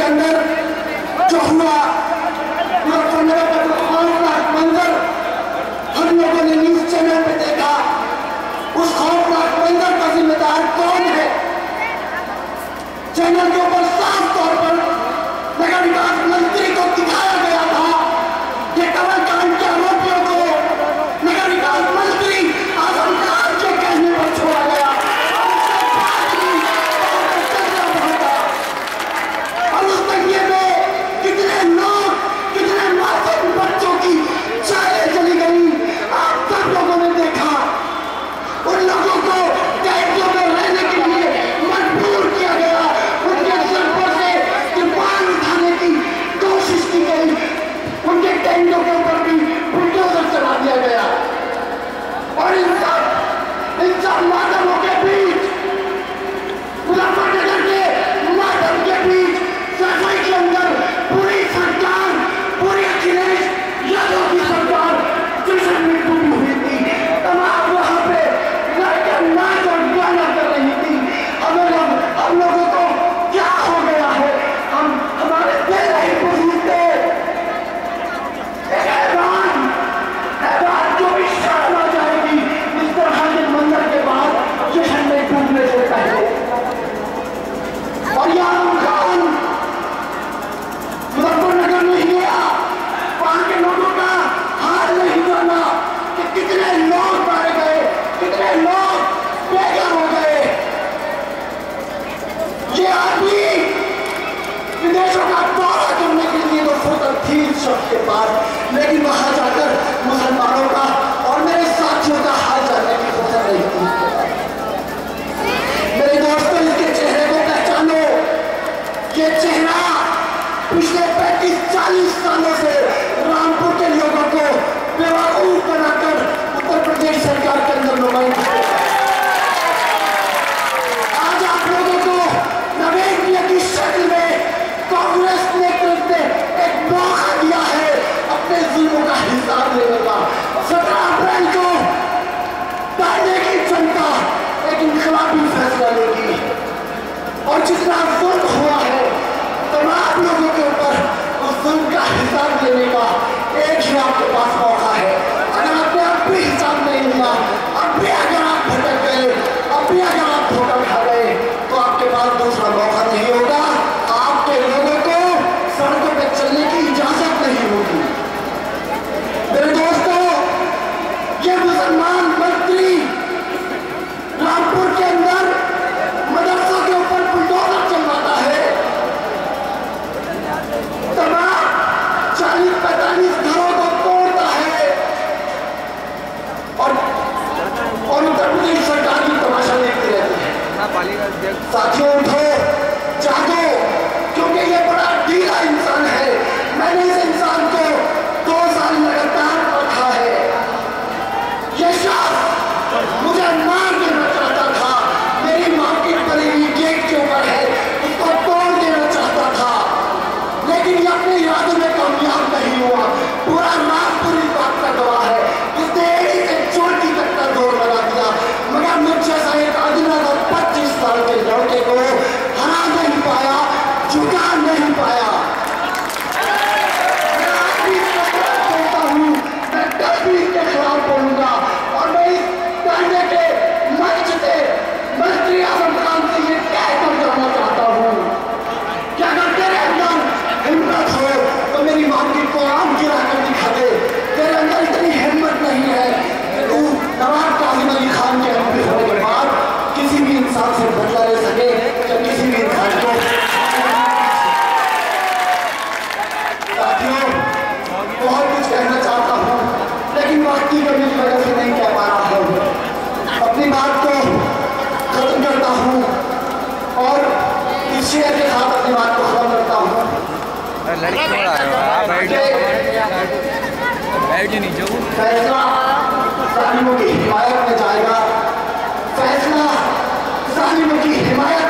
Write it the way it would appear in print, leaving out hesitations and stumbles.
अंदर जो हुआ खौफनाक मंजर हम लोगों ने न्यूज चैनल पे देखा, उस खौफनाक मंजर का जिम्मेदार कौन है? चैनल के ऊपर साफ तौर पर नगर विकास मंत्री को दिखाया गया था कि कमल कांड के आरोपियों को नगर विकास मंत्री आजम खान के कहने पर छोड़ा गया। और उस दंगे में कितने लोग, कितने मासूम बच्चों की जानें चली गई, आप सब लोगों ने देखा। उन लोगों को कैदियों में रहने के लिए मजबूर किया गया, उनके सर पर से तिरपाल उठाने की कोशिश की गई, उनके टेंटों के ऊपर भी बुलडोजर चला दिया गया। और इन सब मातमों के बीच, मुजफ्फरनगर के मातम के बीच सफाई के अंदर पूरी सरकार, पूरी अखिलेश यादव की सरकार जश्न में डूबी हुई थी। तमाम वहां पे लड़के नाच और गाना कर रही थी। हम लोगों को क्या हो गया है? हमारे दिल नहीं बुझते। हैवान जो भी शर्म आ जाएगी इस तरह के मंजर के बाद जश्न में डूबने से पहले। और आजम खान मुजफ्फरनगर नहीं गया, वहां के लोगों का हाल नहीं जाना कि कितने लोग मारे गए, कितने लोग बेघर हो गए। ये आदमी विदेशों का दौरा करने के लिए तो फुर्सत थी शख्स के पास, लेकिन वहां जाकर मुसलमानों का और मेरे साथियों का हाल जानने की फुर्सत नहीं थी। मेरे दोस्तों, इसके चेहरे को पहचानो। ये चेहरा पिछले 35-40 सालों से रामपुर के लोगों को बेवकूफ बनाकर उत्तर प्रदेश सरकार के अंदर नुमाइंदा है। आज आप लोगों को नवेंद्र की शक्ल में कांग्रेस नेतृत्व ने एक मौका दिया है अपने जुल्मों का हिसाब लेने का। 17 अप्रैल को तांडे की जनता एक इनकलाबी फैसला लेगी और जितना जुल्म हुआ है तमाम लोगों के ऊपर उस जुल्म का हिसाब लेने का एक ही आपके पास मौका है। अगर आपने अब भी हिसाब नहीं लिया, अब भी अगर आप भटक गए, अब भी अगर आप धोखा खा गए, तो आपके पास दूसरा मौका नहीं होगा। आपके लोगों को सड़कों पर चलने की इजाजत नहीं होगी। मेरे दोस्तों, ये मुसलमान मंत्री रामपुर के अंदर मदरसों के ऊपर बुलडोजर चलवाता है, तमाम 40-45 घरों को तोड़ता है और उत्तर प्रदेश सरकार की तमाशा देखती रहती है। साथियों, उठो, जागो, क्योंकि ये बड़ा ढीला इंसान है। मैंने इस इंसान को 2 साल लगातार रखा है। ये शख्स मुझे मार देना चाहता था, मेरी मार्केट बनी हुई गेट के ऊपर है, उसको तोड़ देना चाहता था, लेकिन ये अपने इरादों में कामयाब नहीं हुआ। पूरा रामपुर इस बात का गवाह है। उसने एड़ी से चोटी तक का दौड़ लगा दिया, मगर मुझ जैसा एक आदमी 25 साल के लड़के को हरा नहीं पाया, झुका नहीं पाया। मैं आज भी बोलता हूँ, मैं कल भी इसके खिलाफ बोलूंगा और मैं इस तांडे के मंच से मंत्री आजम खान से ये कहकर जाना चाहता हूँ कि अगर तेरे अंदर हिम्मत हो तो मेरी मार्केट को आम गिरा कर दिखा दे। तेरे अंदर इतनी हिम्मत नहीं है कि तू नवाब कासिम अली खान के एमपी होने के बाद किसी भी इंसान से बदला ले सके या किसी भी इंसान को। साथियों, बहुत कुछ कहना चाहता हूँ, लेकिन वक्त की कमी की वजह से नहीं कह पा रहा हूँ। अपनी बात को खत्म करता हूँ और इस शेर के साथ अपनी बात को खत्म करता हूँ। फैसला जालिमों की हिमायत में जाएगा, फैसला जालिमों की हिमायत